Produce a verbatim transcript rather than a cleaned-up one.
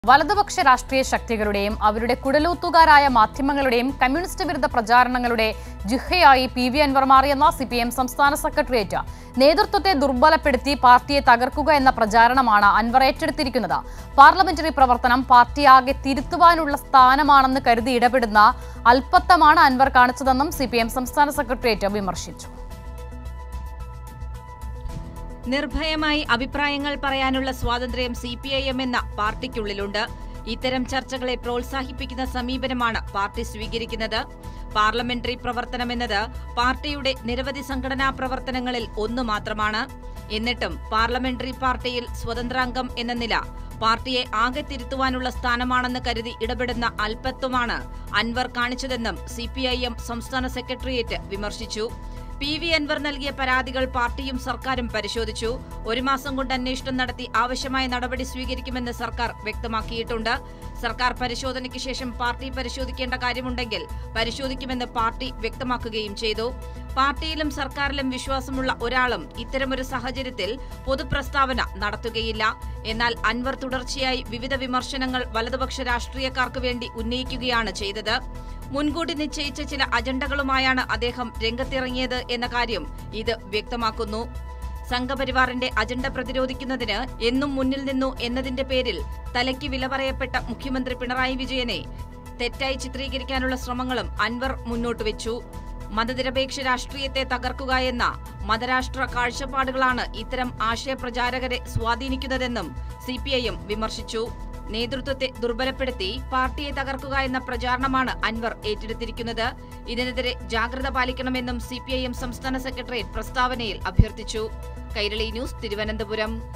വലതുപക്ഷ രാഷ്ട്രീയ ശക്തികളുടെയും അവരുടെ കുടലൂത്തുകാരായ മാധ്യമങ്ങളുടെയും കമ്മ്യൂണിസ്റ്റ് വിരുദ്ധ പ്രചാരണങ്ങളുടെ ജിഹയായി പി വി അൻവർ മാറിയെന്ന സി പി എം സംസ്ഥാന സെക്രട്ടേറിയറ്റ് നേതൃത്വത്തെ ദുർബലപ്പെടുത്തി പാർട്ടിയെ തകർക്കുക എന്ന പ്രചാരണമാണ് അൻവർ ഏറ്റെടുത്തിരിക്കുന്നത്. പാർലമെന്ററി പ്രവർത്തനം പാർട്ടിയാകെ തിരുത്തുവാനുള്ള സ്ഥാനമാണെന്ന് കരുതി ഇടപെടുന്ന അല്പത്തമാണ് അൻവർ കാണിച്ചതെന്നും സി പി എം സംസ്ഥാന സെക്രട്ടേറിയറ്റ് വിമർശിച്ചു. നിർഭയമായി അഭിപ്രായങ്ങൾ പറയാനുള്ള സ്വാതന്ത്ര്യം സി പി ഐ എം എന്ന പാർട്ടിക്കുള്ളിലുണ്ട്. ഇത്തരം ചർച്ചകളെ പ്രോത്സാഹിപ്പിക്കുന്ന സമീപനമാണ് പാർട്ടി സ്വീകരിക്കുന്നത്. പാർലമെന്ററി പ്രവർത്തനമെന്നത് പാർട്ടിയുടെ നിരവധി സംഘടനാ പ്രവർത്തനങ്ങളിൽ ഒന്നു മാത്രമാണ്. എന്നിട്ടും പാർലമെന്ററി പാർട്ടിയിൽ സ്വതന്ത്രാംഗം എന്ന നില പാർട്ടിയെ ആകെ തിരുത്തുവാനുള്ള സ്ഥാനമാണെന്ന് കരുതി ഇടപെടുന്ന അല്പത്വമാണ് അൻവർ കാണിച്ചതെന്നും സി പി ഐ എം സംസ്ഥാന സെക്രട്ടേറിയറ്റ് വിമർശിച്ചു. പി വി അൻവർ നൽകിയ പരാതികൾ പാർട്ടിയും സർക്കാരും പരിശോധിച്ചു. ഒരു മാസം കൊണ്ട് അന്വേഷണം നടത്തി ആവശ്യമായ നടപടി സ്വീകരിക്കുമെന്ന് സർക്കാർ വ്യക്തമാക്കിയിട്ടുണ്ട്. സർക്കാർ പരിശോധനയ്ക്ക് ശേഷം പാർട്ടി പരിശോധിക്കേണ്ട കാര്യമുണ്ടെങ്കിൽ പരിശോധിക്കുമെന്ന് പാർട്ടി വ്യക്തമാക്കുകയും ചെയ്തു. പാർട്ടിയിലും സർക്കാരിലും വിശ്വാസമുള്ള ഒരാളും ഇത്തരമൊരു സാഹചര്യത്തിൽ പൊതുപ്രസ്താവന നടത്തുകയില്ല. എന്നാൽ അൻവർ തുടർച്ചയായി വിവിധ വിമർശനങ്ങൾ വലതുപക്ഷ രാഷ്ട്രീയക്കാർക്ക് വേണ്ടി ഉന്നയിക്കുകയാണ് ചെയ്തത്. മുൻകൂട്ടി നിശ്ചയിച്ച ചില അജണ്ടകളുമായാണ് അദ്ദേഹം രംഗത്തിറങ്ങിയത് എന്ന കാര്യം ഇത് വ്യക്തമാക്കുന്നു. സംഘപരിവാറിന്റെ അജണ്ട പ്രതിരോധിക്കുന്നതിന് എന്നും മുന്നിൽ നിന്നു എന്നതിന്റെ പേരിൽ തലയ്ക്ക് വില പറയപ്പെട്ട മുഖ്യമന്ത്രി പിണറായി വിജയനെ തെറ്റായി ചിത്രീകരിക്കാനുള്ള ശ്രമങ്ങളും അൻവർ മുന്നോട്ട് വെച്ചു. മതനിരപേക്ഷ രാഷ്ട്രീയത്തെ തകർക്കുക എന്ന മതരാഷ്ട്ര കാഴ്ചപ്പാടുകളാണ് ഇത്തരം ആശയപ്രചാരകരെ സ്വാധീനിക്കുന്നതെന്നും സി പി ഐ എം വിമർശിച്ചു. നേതൃത്വത്തെ ദുർബലപ്പെടുത്തി പാർട്ടിയെ തകർക്കുക എന്ന പ്രചാരണമാണ് അൻവർ ഏറ്റെടുത്തിരിക്കുന്നത്. ഇതിനെതിരെ ജാഗ്രത പാലിക്കണമെന്നും സി പി ഐ എം സംസ്ഥാന സെക്രട്ടേറിയറ്റ് പ്രസ്താവനയിൽ അഭ്യർത്ഥിച്ചു. കൈരളി ന്യൂസ്, തിരുവനന്തപുരം.